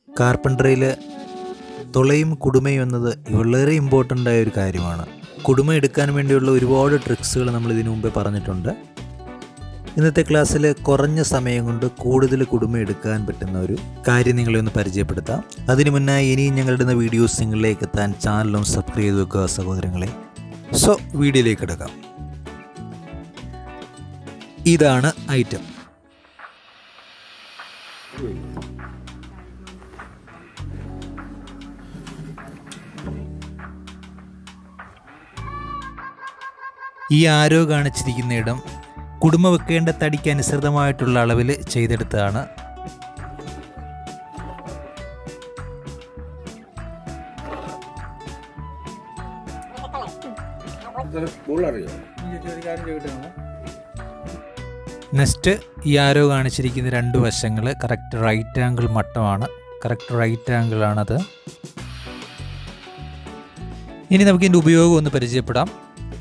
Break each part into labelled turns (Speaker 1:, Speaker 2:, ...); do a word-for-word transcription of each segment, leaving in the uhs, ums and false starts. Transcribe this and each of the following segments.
Speaker 1: കാർപ്പൻട്രിയിൽ തുളയും കുടുമയും എന്നത് വളരെ ഇമ്പോർട്ടൻ്റ് ആയ ഒരു കാര്യമാണ്. കുടുമ എടുക്കാൻ വേണ്ടിയുള്ള ഒരുപാട് ട്രിക്സുകൾ നമ്മൾ ഇതിനു മുമ്പേ പറഞ്ഞിട്ടുണ്ട്. ഇന്നത്തെ ക്ലാസ്സിൽ കുറഞ്ഞ സമയം കൊണ്ട് കൂടുതൽ കുടുമ എടുക്കാൻ പറ്റുന്ന ഒരു കാര്യം നിങ്ങളെ ഒന്ന് പരിചയപ്പെടുത്താം. അതിനു മുന്നായി ഇനിയും ഞങ്ങളുടെ വീഡിയോസ് നിങ്ങളിലേക്ക് എത്താൻ ചാനലും സബ്സ്ക്രൈബ് ചെയ്ത് വെക്കുക സഹോദരങ്ങളെ. സോ വീഡിയോയിലേക്ക് എടുക്കാം. ഇതാണ് ഐറ്റം. ഈ ആരോ കാണിച്ചിരിക്കുന്ന ഇടം കുടുമ വെക്കേണ്ട തടിക്ക് അനുസൃതമായിട്ടുള്ള അളവിൽ ചെയ്തെടുത്തതാണ്. നെക്സ്റ്റ് ഈ ആരോ കാണിച്ചിരിക്കുന്ന രണ്ട് വശങ്ങൾ കറക്റ്റ് റൈറ്റ് ആംഗിൾ മട്ടമാണ്. കറക്റ്റ് റൈറ്റ് ആംഗിൾ ആണത്. ഇനി നമുക്ക് ഇതിൻ്റെ ഉപയോഗം ഒന്ന് പരിചയപ്പെടാം.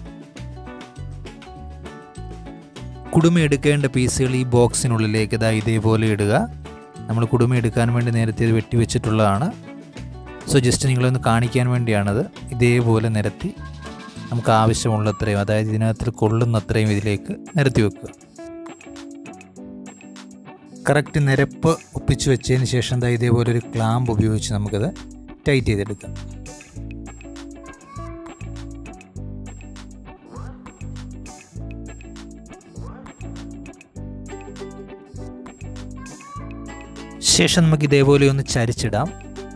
Speaker 1: കുടുമ എടുക്കേണ്ട പീസുകൾ ഈ ബോക്സിനുള്ളിലേക്ക് ഇതാ ഇതേപോലെ ഇടുക. നമ്മൾ കുടുമ എടുക്കാൻ വേണ്ടി നേരത്തെ ഇത് വെട്ടി വെച്ചിട്ടുള്ളതാണ്. സോ ജസ്റ്റ് നിങ്ങളൊന്ന് കാണിക്കാൻ വേണ്ടിയാണത്. ഇതേപോലെ നിരത്തി നമുക്ക് ആവശ്യമുള്ളത്രയും, അതായത് ഇതിനകത്ത് കൊള്ളുന്നത്രയും ഇതിലേക്ക് നിരത്തി വെക്കുക. കറക്റ്റ് നിരപ്പ് ഒപ്പിച്ച് വെച്ചതിന് ശേഷം ദാ ഇതേപോലെ ഒരു ക്ലാമ്പ് ഉപയോഗിച്ച് നമുക്കത് ടൈറ്റ് ചെയ്തെടുക്കാം. ശേഷം നമുക്ക് ഇതേപോലെ ഒന്ന് ചരിച്ചിടാം.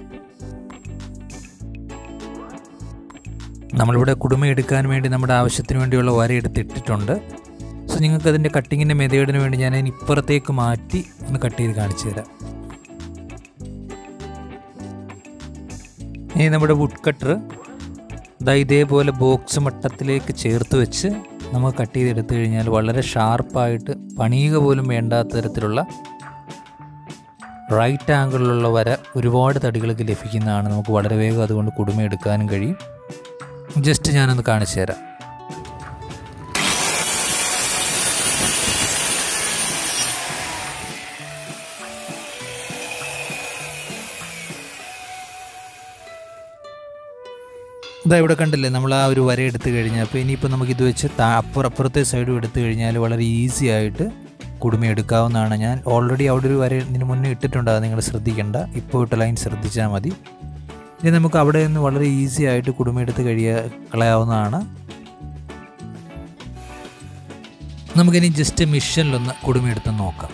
Speaker 1: നമ്മളിവിടെ കുടുമ എടുക്കാൻ വേണ്ടി നമ്മുടെ ആവശ്യത്തിന് വേണ്ടിയുള്ള വര എടുത്തിട്ടിട്ടുണ്ട്. സോ നിങ്ങൾക്ക് അതിൻ്റെ കട്ടിങ്ങിൻ്റെ മെത്തേഡിന് വേണ്ടി ഞാൻ അതിന് ഇപ്പുറത്തേക്ക് മാറ്റി ഒന്ന് കട്ട് ചെയ്ത് കാണിച്ചു തരാം. ഇനി നമ്മുടെ വുഡ് കട്ടർ ഇതാ ഇതേപോലെ ബോക്സ് മട്ടത്തിലേക്ക് ചേർത്ത് വെച്ച് നമുക്ക് കട്ട് ചെയ്തെടുത്തു കഴിഞ്ഞാൽ വളരെ ഷാർപ്പായിട്ട് പണിയുക പോലും വേണ്ടാത്ത തരത്തിലുള്ള റൈറ്റ് ആംഗിളിലുള്ള വര ഒരുപാട് തടികൾക്ക് ലഭിക്കുന്നതാണ്. നമുക്ക് വളരെ വേഗം അതുകൊണ്ട് കുടുമ എടുക്കാനും കഴിയും. ജസ്റ്റ് ഞാനൊന്ന് കാണിച്ചു തരാം. ഇതാ ഇവിടെ കണ്ടില്ലേ, നമ്മൾ ആ ഒരു വര എടുത്തു കഴിഞ്ഞാൽ അപ്പോൾ ഇനിയിപ്പോൾ നമുക്കിത് വെച്ച് അപ്പുറ അപ്പുറത്തെ സൈഡും എടുത്തു കഴിഞ്ഞാൽ വളരെ ഈസി ആയിട്ട് കുടുമ എടുക്കാവുന്നതാണ്. ഞാൻ ഓൾറെഡി അവിടെ ഒരു വര ഇതിന് മുന്നേ ഇട്ടിട്ടുണ്ട്, അത് നിങ്ങൾ ശ്രദ്ധിക്കേണ്ട. ഇപ്പോൾ ഇട്ട ലൈൻ ശ്രദ്ധിച്ചാൽ മതി. ഇനി നമുക്ക് അവിടെ നിന്ന് വളരെ ഈസി ആയിട്ട് കുടുമ എടുത്ത് കഴിയാ കളയാവുന്നതാണ്. നമുക്കിനി ജസ്റ്റ് മിഷനിലൊന്ന് കുടുമ എടുത്ത് നോക്കാം.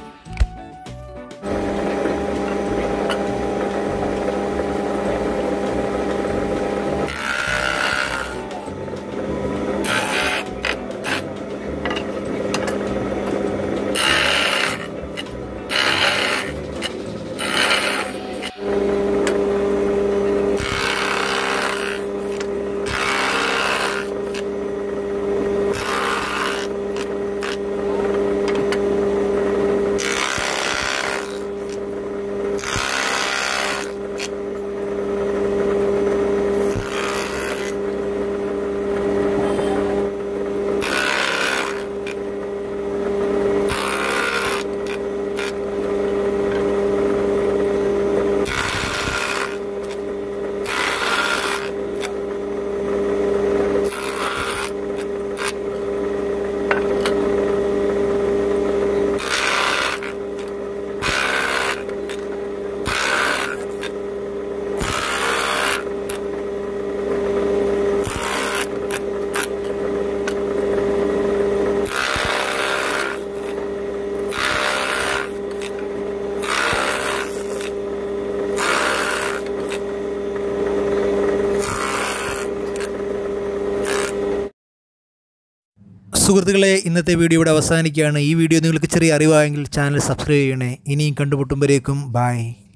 Speaker 1: സുഹൃത്തുക്കളെ, ഇന്നത്തെ വീഡിയോ ഇവിടെ അവസാനിക്കുകയാണ്. ഈ വീഡിയോ നിങ്ങൾക്ക് ചെറിയ അറിവായെങ്കിൽ ചാനൽ സബ്സ്ക്രൈബ് ചെയ്യണേ. ഇനിയും കണ്ടുമുട്ടുമ്പോഴേക്കും ബൈ.